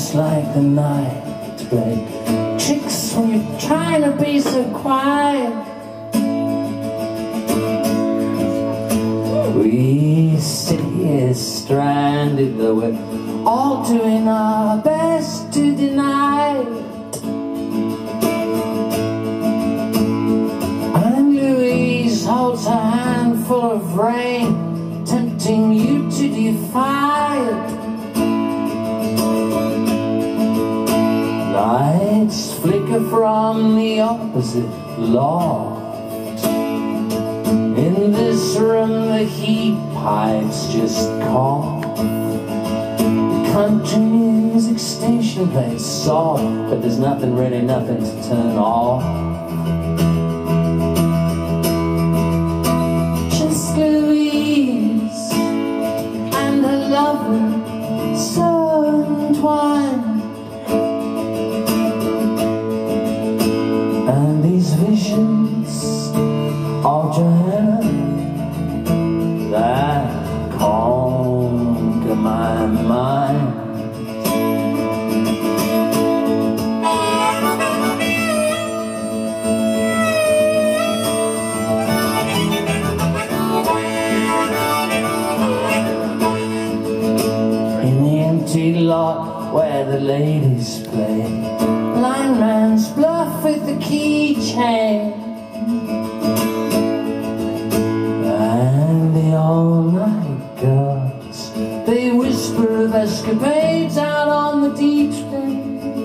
just like the night play tricks when you're trying to be so quiet. We sit here stranded, though we're all doing our best to deny it. And Louise holds her hand full of rain, tempting you to defy it. Lights flicker from the opposite loft. In this room the heat pipes just cough. The country music station plays soft, but there's nothing, really nothing to turn off. Just Louise and her lover, so entwined. And these visions of Johanna that conquer my mind. In the empty lot where the ladies play blindman's bluff with the keychain, and the all-night girls, they whisper of escapades out on the deep stream.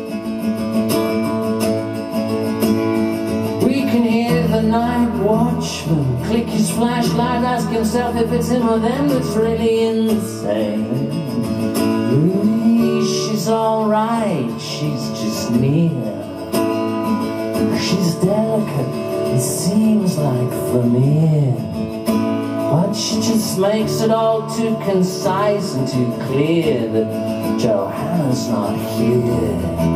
We can hear the night watchman click his flashlight, ask himself if it's him or them that's really insane. Louise, she's alright, she's just near. She's delicate, it seems like familiar, but she just makes it all too concise and too clear that Johanna's not here.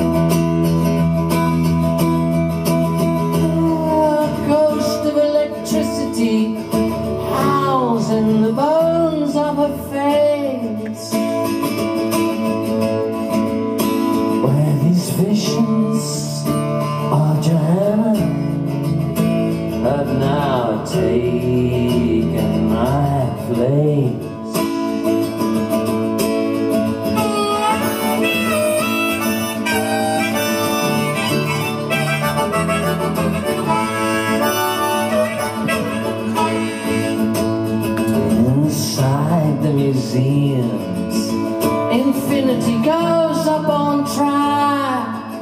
A ghost of electricity howls in the bones of her face, where these visions of Johanna have now taken my place. Inside the museums, infinity goes up on trial.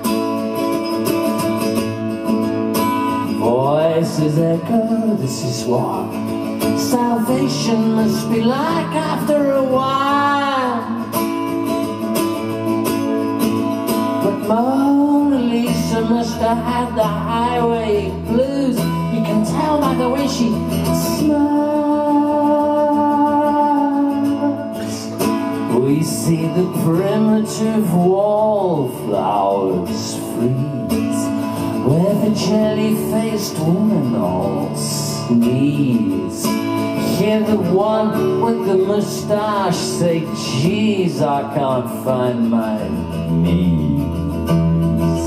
Voices echo, this is what salvation must be like after a while. But Mona Lisa must have had the highway blues. You can tell by the way she smirks. We see the primitive wallflowers freeze, where the jelly-faced woman all sneeze. Hear the one with the moustache say, geez, I can't find my knees.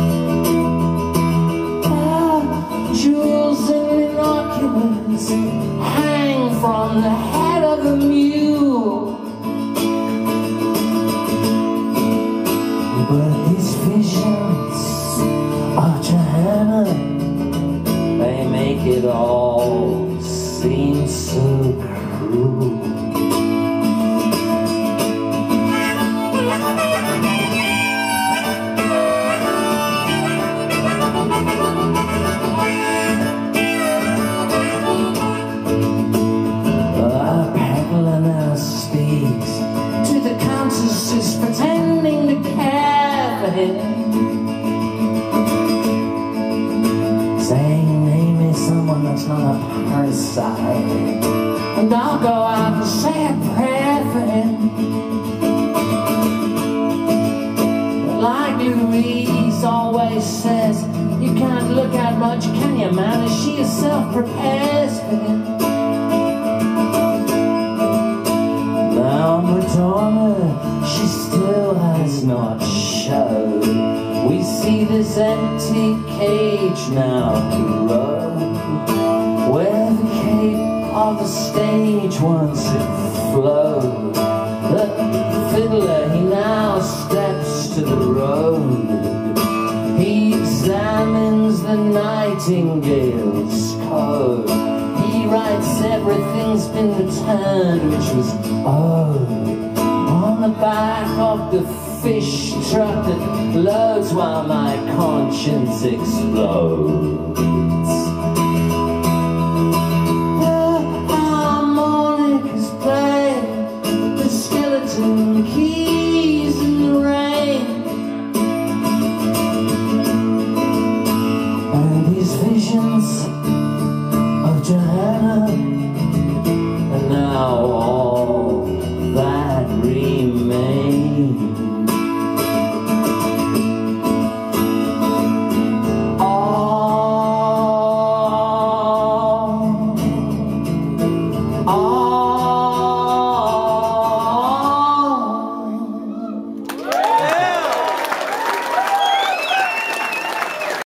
Ah, jewels and binoculars hang from the head of a mule. But these visions of Johanna, they make it all seem so cruel. Our peddler now speaks to the countess who's pretending to care for him, saying, name me someone that's not a parasite, and I'll go out and say a prayer for him. But like Louise always says, you can't look out much, can you, man, as she herself prepares for him. Now Madonna, she still has not his empty cage now to roam, where the cape of the stage once had flowed. The fiddler, he now steps to the road. He examines the nightingale's code. He writes everything's been returned, which was owed, on the back of the fish truck that loads while my conscience explodes. The harmonicas play, the skeleton keys in the rain, and these visions of Johanna are now all that remains. All